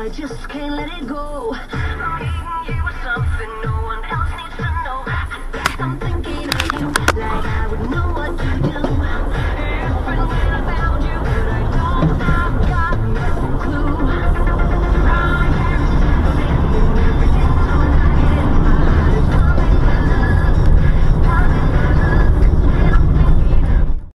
I just can't let it go. I'm eating you with something new.